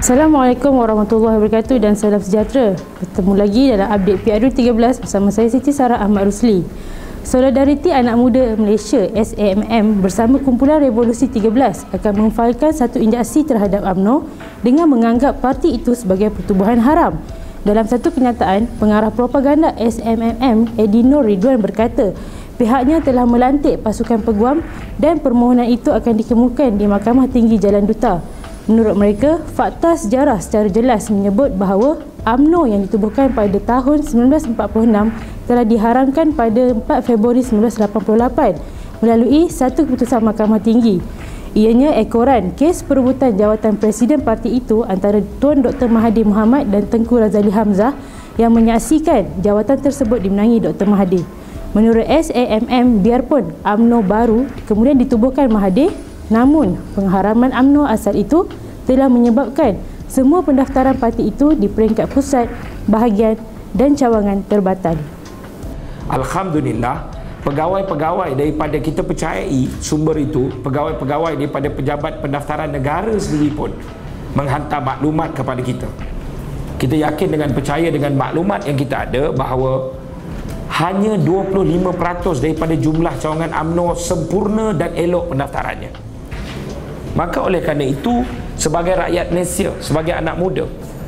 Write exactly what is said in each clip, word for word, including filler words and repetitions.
Assalamualaikum warahmatullahi wabarakatuh dan salam sejahtera. Bertemu lagi dalam update P R U tiga belas bersama saya Siti Sarah Ahmad Rusli. Solidariti Anak Muda Malaysia S A M M bersama Kumpulan Revolusi tiga belas akan memfailkan satu injaksi terhadap U M N O dengan menganggap parti itu sebagai pertubuhan haram. Dalam satu kenyataan, pengarah propaganda S A M M Eddie Nur Ridwan berkata pihaknya telah melantik pasukan peguam dan permohonan itu akan dikemukakan di Mahkamah Tinggi Jalan Duta. Menurut mereka, fakta sejarah secara jelas menyebut bahawa U M N O yang ditubuhkan pada tahun sembilan belas empat puluh enam telah diharamkan pada empat Februari sembilan belas lapan puluh lapan melalui satu keputusan Mahkamah Tinggi. Ianya ekoran kes perebutan jawatan Presiden parti itu antara Tuan Doktor Mahathir Mohamad dan Tengku Razali Hamzah yang menyaksikan jawatan tersebut dimenangi Doktor Mahathir. Menurut S A M M, biarpun U M N O baru kemudian ditubuhkan Mahathir, namun pengharaman U M N O asal itu telah menyebabkan semua pendaftaran parti itu di peringkat pusat, bahagian dan cawangan terbatal. Alhamdulillah, pegawai-pegawai daripada kita percayai sumber itu, pegawai-pegawai daripada pejabat pendaftaran negara sendiri pun menghantar maklumat kepada kita. Kita yakin dengan percaya dengan maklumat yang kita ada bahawa hanya dua puluh lima peratus daripada jumlah cawangan U M N O sempurna dan elok pendaftarannya. Maka oleh kerana itu, sebagai rakyat Malaysia, sebagai anak muda,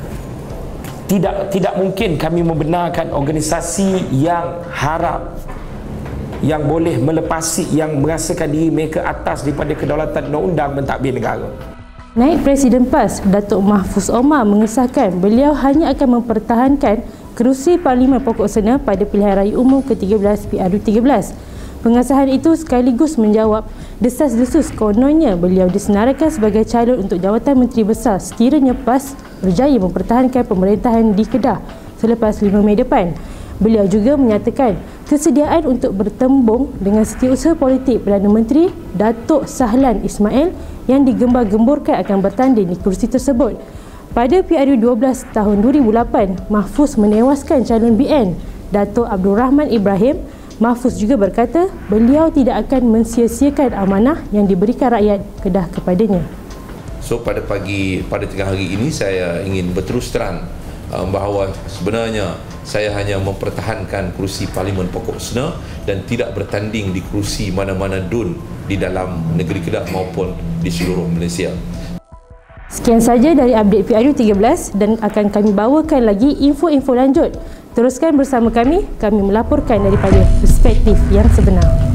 tidak tidak mungkin kami membenarkan organisasi yang haram, yang boleh melepasi, yang merasakan diri mereka atas daripada kedaulatan undang-undang mentadbir negara. Naib Presiden PAS, Datuk Mahfuz Omar mengesahkan beliau hanya akan mempertahankan kerusi Parlimen Pokok Sena pada pilihan raya umum ke tiga belas P R U tiga belas. Pengesahan itu sekaligus menjawab desas-desus kononnya beliau disenaraikan sebagai calon untuk jawatan Menteri Besar sekiranya PAS berjaya mempertahankan pemerintahan di Kedah selepas lima Mei depan. Beliau juga menyatakan kesediaan untuk bertembung dengan setiausaha politik Perdana Menteri Datuk Sahlan Ismail yang digembar-gemburkan akan bertanding di kursi tersebut. Pada P R U dua belas tahun dua ribu lapan, Mahfuz menewaskan calon B N Datuk Abdul Rahman Ibrahim. Mahfuz juga berkata beliau tidak akan mensia-siakan amanah yang diberikan rakyat Kedah kepadanya. So pada pagi pada tengah hari ini saya ingin berterus terang uh, bahawa sebenarnya saya hanya mempertahankan kerusi Parlimen Pokok Sena dan tidak bertanding di kerusi mana-mana dun di dalam negeri Kedah maupun di seluruh Malaysia. Sekian saja dari update P R U tiga belas dan akan kami bawakan lagi info-info lanjut. Teruskan bersama kami, kami melaporkan daripada perspektif yang sebenar.